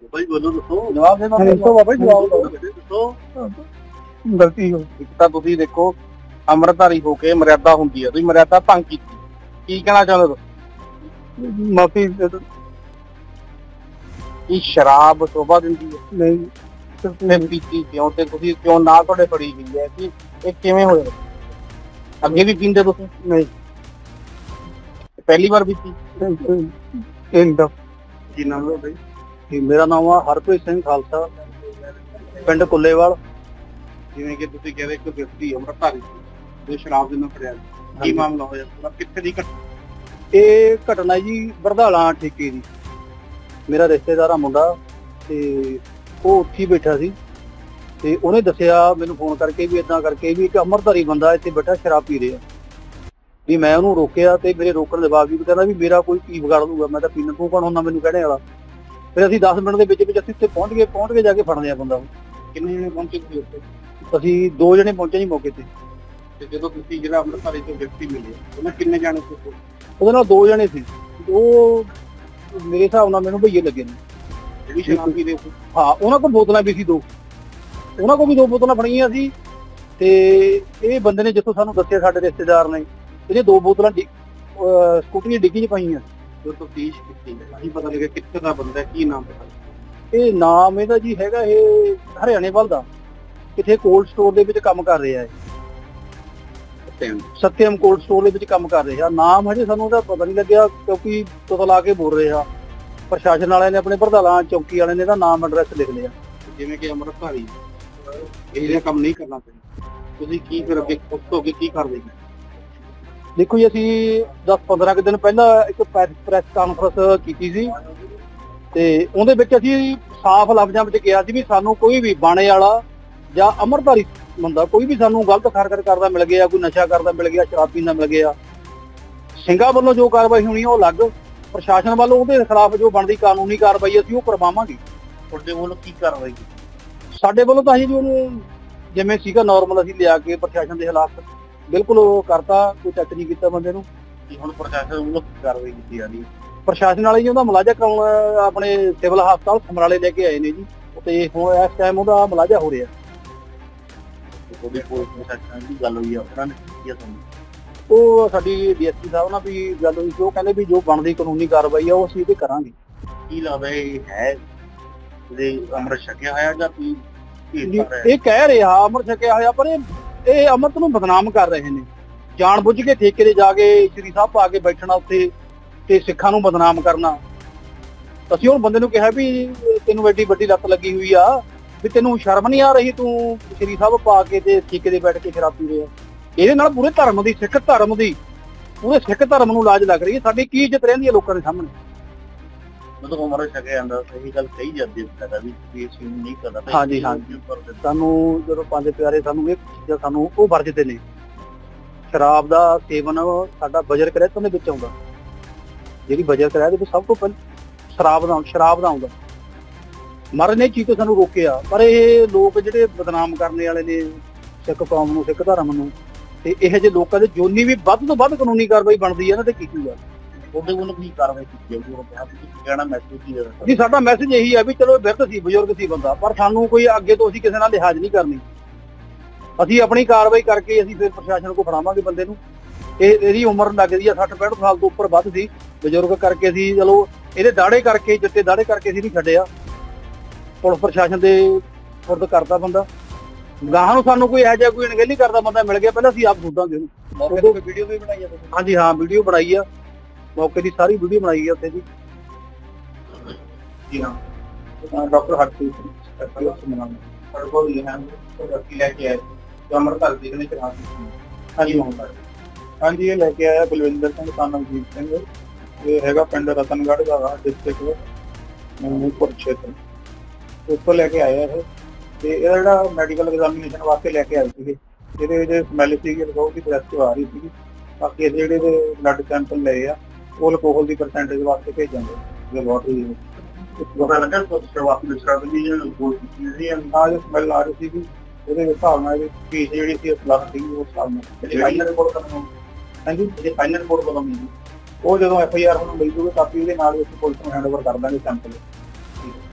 भाई बोलो दसो जवाब देना दसो बाबा जवाब दसो गलती हो ਇੱਕ ਤਾਂ ਤੁਸੀਂ ਦੇਖੋ ਅੰਮ੍ਰਿਤਧਾਰੀ ਹੋ ਕੇ ਮਰਿਆਦਾ ਹੁੰਦੀ ਹੈ, ਤੁਸੀਂ ਮਰਿਆਦਾ ਭੰਗ ਕੀਤੀ, ਕੀ ਕਹਿਣਾ ਚਾਹੁੰਦੇ ਹੋ? माफी ਕੀ ਸ਼ਰਾਬ ਸ਼ੋਭਾ ਦਿੰਦੀ ਹੈ? नहीं ਤੇ ਪੀਤੀ ਕਿਉਂ ਤੇ ਤੁਸੀਂ ਕਿਉਂ ਨਾ ਤੁਹਾਡੇ ਫੜੀ ਗਈ ਹੈ ਕਿ ਇਹ ਕਿਵੇਂ ਹੋਇਆ? ਅੱਗੇ ਵੀ ਪੀਂਦੇ ਤੁਸੀਂ? नहीं ਪਹਿਲੀ ਵਾਰ ਪੀਤੀ? इंदा ਕੀ ਨਾਮ ਹੈ ਬਾਈ? जी मेरा नाम है हरप्रीत सिंह खालसा पिंड कुल्लेवाल। ਜਿਵੇਂ ਕਿ ਤੁਸੀਂ ਕਹਿੰਦੇ ਇੱਕ ਵਿਅਕਤੀ ਅੰਮ੍ਰਿਤਧਾਰੀ ਜੋ ਸ਼ਰਾਬ ਦੇ ਨਾਲ ਫੜਿਆ ਗਿਆ, ਕੀ ਮਾਮਲਾ ਹੋਇਆ ਪੂਰਾ, ਕਿੱਥੇ ਦੀ ਘਟਨਾ? ਇਹ ਘਟਨਾ ਜੀ ਬਰਧਾਲਾ ਠੇਕੇ ਦੀ। ਮੇਰਾ ਰਿਸ਼ਤੇਦਾਰ ਆ ਮੁੰਡਾ ਤੇ ਉਹ ਉੱਥੇ ਬੈਠਾ ਸੀ ਤੇ ਉਹਨੇ ਦੱਸਿਆ ਮੈਨੂੰ ਫੋਨ ਕਰਕੇ ਵੀ ਇਦਾਂ ਕਰਕੇ ਵੀ ਇੱਕ ਅੰਮ੍ਰਿਤਧਾਰੀ ਬੰਦਾ ਇੱਥੇ ਬੈਠਾ ਸ਼ਰਾਬ ਪੀ ਰਿਹਾ। ਵੀ ਮੈਂ ਉਹਨੂੰ ਰੋਕਿਆ ਤੇ ਮੇਰੇ ਰੋਕਣ ਦੇ ਬਾਵਜੂਦ ਕਹਿੰਦਾ ਵੀ ਮੇਰਾ ਕੋਈ ਕੀ ਵਿਗਾੜ ਲੂਗਾ, ਮੈਂ ਤਾਂ ਪੀਣ ਤੂੰ ਕੌਣ ਹੁੰਦਾ ਮੈਨੂੰ ਕਹਿਣੇ ਵਾਲਾ। ਫਿਰ ਅਸੀਂ 10 ਮਿੰਟ ਦੇ ਵਿੱਚ ਅਸੀਂ ਉੱਥੇ ਪਹੁੰਚ ਕੇ ਜਾ ਕੇ ਫੜਦੇ ਆ ਬੰਦਾ। ਕਿੰਨੇ ਜਣੇ ਪਹੁੰਚੇ ਤੁਸੀਂ ਉੱਥੇ? ਅਸੀਂ 2 ਜਣੇ ਪਹੁੰਚੇ ਜੀ ਮੌਕੇ ਤੇ ਜਦੋਂ ਤੁਸੀਂ ਜਿਹੜਾ ਅੰਮ੍ਰਿਤਧਾਰੀ ਤੋਂ ਵਿਅਕਤੀ ਮਿਲੇ ਉਹਨਾਂ ਕਿੰਨੇ ਜਾਣੇ ਸੀ? ਉਹਦੇ ਨਾਲ 2 ਜਣੇ ਸੀ। ਉਹ ਮੇਰੇ ਹਿਸਾਬ ਨਾਲ ਮੈਨੂੰ ਭਈਏ ਲੱਗੇ ਨੇ ਜਿਹੜੀ ਸ਼ਰਾਬ ਪੀ ਰਹੇ ਸੀ। ਹਾਂ, ਉਹਨਾਂ ਕੋਲ ਬੋਤਲਾਂ ਵੀ ਸੀ 2, ਉਹਨਾਂ ਕੋਲ ਵੀ 2 ਬੋਤਲਾਂ ਫੜੀਆਂ ਸੀ ਤੇ ਇਹ ਬੰਦੇ ਨੇ ਜਿੱਥੋਂ ਸਾਨੂੰ ਦੱਸਿਆ ਸਾਡੇ ਰਿਸ਼ਤੇਦਾਰ ਨੇ ਇਹਨੇ 2 ਬੋਤਲਾਂ ਸਕੂਟਰੀ ਦੀ ਡਿੱਗੀ 'ਚ ਪਾਈਆਂ। ਜੋ ਤਫਤੀਸ਼ ਕੀਤੀ ਕੀ ਪਤਾ ਲੱਗਿਆ ਕਿੱਥੇ ਦਾ ਬੰਦਾ, ਕੀ ਨਾਮ ਪਤਾ? ਇਹ ਨਾਮ ਇਹਦਾ ਜੀ ਹੈਗਾ ਇਹ ਹਰਿਆਣੇ ਵੱਲ ਦਾ, ਕਿਥੇ ਕੋਲਡ ਸਟੋਰ ਦੇ ਵਿੱਚ ਕੰਮ ਕਰ ਰਿਹਾ ਹੈ। ਸਤਿਅਮ ਕੋਲਡ ਸਟੋਰ ਦੇ ਵਿੱਚ ਕੰਮ ਕਰ ਰਿਹਾ। ਨਾਮ ਹਜੇ ਸਾਨੂੰ ਉਹਦਾ ਪਤਾ ਨਹੀਂ ਲੱਗਿਆ ਕਿਉਂਕਿ ਪਤਾ ਲਾ ਕੇ ਬੋਲ ਰਿਹਾ। ਪ੍ਰਸ਼ਾਸਨ ਵਾਲਿਆਂ ਨੇ ਆਪਣੇ ਪ੍ਰਧਾਨਾਂ ਚੌਕੀ ਵਾਲਿਆਂ ਨੇ ਇਹਦਾ ਨਾਮ ਐਡਰੈਸ ਲਿਖ ਲਿਆ। ਜਿਵੇਂ ਕਿ ਅੰਮ੍ਰਿਤਧਾਰੀ ਇਹ ਜਿਹੜਾ ਕੰਮ ਨਹੀਂ ਕਰਨਾ ਚਾਹੀਦਾ, ਤੁਸੀਂ ਕੀ ਫਿਰ ਅੱਗੇ ਉਸ ਤੋਂ ਅੱਗੇ ਕੀ ਕਰਦੇ? ਦੇਖੋ ਜੀ ਅਸੀਂ 10-15 ਕੁ ਦਿਨ ਪਹਿਲਾਂ ਇੱਕ ਪ੍ਰੈਸ ਕਾਨਫਰੰਸ ਕੀਤੀ ਸੀ ਤੇ ਉਹਦੇ ਵਿੱਚ ਅਸੀਂ ਸਾਫ਼ ਲਫ਼ਜ਼ਾਂ ਵਿੱਚ ਕਿਹਾ ਸੀ ਵੀ ਸਾਨੂੰ ਕੋਈ ਵੀ ਬਾਣੇ ਵਾਲਾ ਜਾਂ ਅੰਮ੍ਰਿਤਧਾਰੀ ਬੰਦਾ ਕੋਈ ਵੀ ਸਾਨੂੰ ਗਲਤ ਹਰਕਤ ਕਰਦਾ ਮਿਲ ਗਿਆ, ਕੋਈ ਨਸ਼ਾ ਕਰਦਾ ਮਿਲ ਗਿਆ, ਸ਼ਰਾਬ ਪੀਂਦਾ ਮਿਲ ਗਿਆ, ਸਿੰਘਾਂ ਵੱਲੋਂ ਜੋ ਕਾਰਵਾਈ ਹੋਣੀ ਉਹ ਅਲੱਗ, ਪ੍ਰਸ਼ਾਸਨ ਵੱਲੋਂ ਉਹਦੇ ਖਿਲਾਫ ਜੋ ਬਣਦੀ ਕਾਨੂੰਨੀ ਕਾਰਵਾਈ ਅਸੀਂ ਉਹ ਕਰਵਾਵਾਂਗੇ। ਤੁਹਾਡੇ ਵੱਲੋਂ ਕੀ ਕਾਰਵਾਈ ਕੀਤੀ? ਸਾਡੇ ਵੱਲੋਂ ਤਾਂ ਅਸੀਂ ਜੀ ਉਹਨੂੰ ਜਿਵੇਂ ਸੀਗਾ ਨਾਰਮਲ ਅਸੀਂ ਲਿਆ ਕੇ ਪ੍ਰਸ਼ਾਸਨ ਦੇ ਖਿਲਾਫ ਬਿਲਕੁਲ ਉਹ ਕਰਤਾ, ਕੋਈ ਟੱਚ ਨਹੀਂ ਕੀਤਾ ਬੰਦੇ ਨੂੰ। ਹੁਣ ਪ੍ਰਸ਼ਾਸਨ ਵੱਲੋਂ ਕੀ ਕਾਰਵਾਈ ਕੀਤੀ ਜਾ ਰਹੀ ਹੈ? ਪ੍ਰਸ਼ਾਸਨ ਵਾਲੇ ਜੀ ਉਹਦਾ ਮੁਲਾਜ਼ਾ ਕਰਾਉਣ ਆਪਣੇ ਸਿਵਲ ਹਸਪਤਾਲ ਸਮਰਾਲੇ ਲੈ ਕੇ ਆਏ ਨੇ ਜੀ ਤੇ ਹੁਣ ਇਸ ਟਾਈਮ ਉਹਦਾ ਮੁਲਾਜ਼ਾ ਹੋ ਰਿਹਾ। ਉਹਦੀ ਕੋਈ ਪ੍ਰਸ਼ਾਸਨ ਦੀ ਗੱਲ ਹੋਈ ਆ ਉਹਨਾਂ ਨੇ ਕੀ ਤੁਹਾਨੂੰ? ਉਹ ਸਾਡੀ ਡੀਐਸਪੀ ਸਾਹਿਬ ਨਾਲ ਵੀ ਗੱਲ ਹੋਈ ਸੀ, ਉਹ ਕਹਿੰਦੇ ਵੀ ਜੋ ਬਣਦੀ ਕਾਨੂੰਨੀ ਕਾਰਵਾਈ ਆ ਉਹ ਅਸੀਂ ਇਹਦੇ ਕਰਾਂਗੇ। ਕੀ ਲੱਗਦਾ ਇਹ ਹੈ ਜਿਹੜੇ ਅੰਮ੍ਰਿਤ ਛਕਿਆ ਹੋਇਆ ਜਾਂ ਕੀ ਇਹ ਕਹਿ ਰਿਹਾ ਅੰਮ੍ਰਿਤ ਛਕਿਆ ਹੋਇਆ, ਪਰ ਇਹ ਅੰਮ੍ਰਿਤ ਨੂੰ ਬਦਨਾਮ ਕਰ ਰਹੇ ਨੇ ਜਾਣ ਬੁੱਝ ਕੇ। ਠੇਕੇ ਤੇ ਜਾ ਕੇ ਸ਼੍ਰੀ ਸਾਹਿਬ ਪਾ ਕੇ ਬੈਠਣਾ ਉੱਥੇ ਤੇ ਸਿੱਖਾਂ ਨੂੰ ਬਦਨਾਮ ਕਰਨਾ। ਅਸੀਂ ਹੁਣ ਬੰਦੇ ਨੂੰ ਕਿਹਾ ਵੀ ਤੈਨੂੰ ਐਡੀ ਵੱਡੀ ਲੱਤ ਲੱਗੀ ਹੋਈ ਆ ਵੀ ਤੈਨੂੰ ਸ਼ਰਮ ਨਹੀਂ ਆ ਰਹੀ, ਤੂੰ ਸ਼੍ਰੀ ਸਾਹਿਬ ਪਾ ਕੇ ਤੇ ਠੇਕੇ ਤੇ ਬੈਠ ਕੇ ਸ਼ਰਾਬ ਪੀ ਰਿਹਾ। ਇਹਦੇ ਨਾਲ ਪੂਰੇ ਧਰਮ ਦੀ ਪੂਰੇ ਸਿੱਖ ਧਰਮ ਨੂੰ ਲਾਜ ਲੱਗ ਰਹੀ ਹੈ। ਸਾਡੀ ਕੀ ਇੱਜ਼ਤ ਰਹਿੰਦੀ ਹੈ ਲੋਕਾਂ ਦੇ ਸਾਹਮਣੇ? ਮਤਲਬ ਅੰਮ੍ਰਿਤ ਛਕਿਆ ਜਾਂਦਾ ਸਹੀ ਗੱਲ ਕਹੀ ਜਾਂਦੀ ਹੈ ਵੀ ਇਸ ਨੂੰ ਨਹੀਂ ਕਰਦਾ। ਹਾਂਜੀ ਸਾਨੂੰ ਜਦੋਂ ਪੰਜ ਪਿਆਰੇ ਸਾਨੂੰ ਇਹ ਚੀਜ਼ਾਂ ਸਾਨੂੰ ਉਹ ਵਰਜਦੇ ਨੇ। ਸ਼ਰਾਬ ਦਾ ਸੇਵਨ ਸਾਡਾ ਬਜਰ ਕਰਿਆ ਦੇ ਵਿੱਚ ਆਉਂਦਾ, ਜਿਹੜੀ ਬਜਰ ਕਰਿਆ ਦੇ ਵਿੱਚ ਸਭ ਤੋਂ ਪਹਿਲਾਂ ਸ਼ਰਾਬ ਦਾ ਆਉਂਦਾ। ਮਹਾਰਾਜ ਨੇ ਚੀਜ਼ ਤੋਂ ਸਾਨੂੰ ਰੋਕਿਆ, ਪਰ ਇਹ ਲੋਕ ਜਿਹੜੇ ਬਦਨਾਮ ਕਰਨੇ ਵਾਲੇ ਨੇ ਸਿੱਖ ਕੌਮ ਨੂੰ, ਸਿੱਖ ਧਰਮ ਨੂੰ, ਤੇ ਇਹੋ ਜਿਹੇ ਲੋਕਾਂ ਦੇ ਜੋਨੀ ਵੀ ਵੱਧ ਤੋਂ ਵੱਧ ਕਾਨੂੰਨੀ ਕਾਰਵਾਈ ਬਣਦੀ ਹੈ ਨਾ ਤੇ ਕੀਤੀ ਜਾਵੇ। ਉਹਦੇ ਵੱਲੋਂ ਕੀ ਕਾਰਵਾਈ ਕੀਤੀ ਜਾਊਗੀ? ਉਹ ਕਿਹਾ ਤੁਸੀਂ ਕਹਿਣਾ ਮੈਸੇਜ ਕੀ ਦੇਣਾ? ਜੀ ਸਾਡਾ ਮੈਸੇਜ ਇਹੀ ਹੈ ਵੀ ਚਲੋ ਬਿਰਧ ਸੀ, ਬਜ਼ੁਰਗ ਸੀ ਬੰਦਾ, ਪਰ ਸਾਨੂੰ ਕੋਈ ਅੱਗੇ ਤੋਂ ਅਸੀਂ ਕਿਸੇ ਨਾਲ ਲਿਹਾਜ਼ ਨਹੀਂ ਕਰਨੀ। ਅਸੀਂ ਆਪਣੀ ਕਾਰਵਾਈ ਕਰਕੇ ਅਸੀਂ ਫਿਰ ਪ੍ਰਸ਼ਾਸਨ ਕੋਲ ਫੜਾਵਾਂਗੇ ਬੰਦੇ ਨੂੰ। ਇਹਦੀ ਉਮਰ ਲੱਗਦੀ ਆ 60-65 ਸਾਲ ਤੋਂ ਉੱਪਰ ਵੱਧ ਸੀ, ਬਜ਼ੁਰਗ ਕਰਕੇ ਅਸੀਂ ਚਲੋ ਇਹਦੇ ਦਾੜੇ ਕਰਕੇ ਜੱਟੇ ਦਾੜੇ ਕਰਕੇ ਅਸੀਂ ਨਹੀਂ ਛੱਡਿਆ। ਪੁਲਿਸ ਪ੍ਰਸ਼ਾਸਨ ਦੇ ਫੁਰਦ ਕਰਦਾ ਬੰਦਾ, ਗਾਹਾਂ ਨੂੰ ਸਾਨੂੰ ਕੋਈ ਇਹੋ ਜਿਹਾ ਕੋਈ ਅਣਗਹਿਲੀ ਕਰਦਾ ਬੰਦਾ ਮਿਲ ਗਿਆ ਪਹਿਲਾਂ ਅਸੀਂ ਆਪ ਸੋਧਾਂਗੇ ਉਹਨੂੰ। ਵੀਡੀਓ ਵੀ ਬਣਾਈ ਆ ਤੁਸੀਂ? ਹਾਂਜੀ ਹਾਂ, ਵੀਡੀਓ ਬਣਾਈ ਆ, ਮੌਕੇ ਦੀ ਸਾਰੀ ਵੀਡੀਓ ਬਣਾਈ ਆ ਉੱਥੇ ਜੀ। ਜੀ ਹਾਂ, ਡਾਕਟਰ ਹਰਪ੍ਰੀਤ ਸਿੰਘ ਸਾਡੇ ਕੋਲ ਇਹ ਹਨ ਲੈ ਕੇ ਆਏ ਅੰਮ੍ਰਿਤਧਾਰੀ ਜੀ ਨੇ ਚਲਾ ਦਿੱਤੀ। ਹਾਂਜੀ ਹਾਂਜੀ, ਇਹ ਲੈ ਕੇ ਆਇਆ ਬਲਵਿੰਦਰ ਸਿੰਘ ਕਾਨਵਜੀਤ ਸਿੰਘ, ਇਹ ਹੈਗਾ ਪਿੰਡ ਰਤਨਗੜ੍ਹ ਦਾ ਡਿਸਟ੍ਰਿਕਟ ਮਨੂਪੁਰ ਖੇਤਰ, ਉੱਥੋਂ ਲੈ ਕੇ ਆਇਆ ਇਹ। ਤੇ ਇਹਦਾ ਜਿਹੜਾ ਮੈਡੀਕਲ ਐਗਜ਼ਾਮੀਨੇਸ਼ਨ ਵਾਸਤੇ ਲੈ ਕੇ ਆਏ ਸੀਗੇ, ਇਹਦੇ ਜਿਹੜੇ ਸਮੈਲ ਸੀਗੀ ਅਲਕੋਹਲ ਦੀ ਪ੍ਰੈਸ ਆ ਰਹੀ ਸੀਗੀ। ਬਾਕੀ ਇਹਦੇ ਜਿਹੜੇ ਬਲੱਡ ਸੈਂਪਲ ਲਏ ਆ ਉਹ ਅਲਕੋਹਲ ਦੀ ਪਰਸੈਂਟੇਜ ਵਾਸਤੇ ਭੇਜਾਂਗੇ ਲੈਬੋਰਟਰੀ ਵਿੱਚ। ਨਾਲ ਸਮੈਲ ਆ ਰਹੀ ਸੀਗੀ, ਉਹਦੇ ਹਿਸਾਬ ਨਾਲ ਇਹਦੀ ਫੀਸ ਜਿਹੜੀ ਸੀ ਪਲੱਸ ਸੀਗੀ ਉਸ ਹਿਸਾਬ ਨਾਲ। ਹਾਂਜੀ, ਫਾਈਨਲ ਰਿਪੋਰਟ ਕਦੋਂ ਮਿਲੇਗੀ? ਉਹ ਜਦੋਂ FIR ਹੁਣ ਮਿਲ ਜੂਗੀ ਕਾਪੀ ਉਹਦੇ ਨਾਲ ਅਸੀਂ ਪੁਲਿਸ ਨੂੰ ਹੈਂਡਓਵਰ ਕਰ ਦਾਂਗੇ ਸੈਂਪਲ।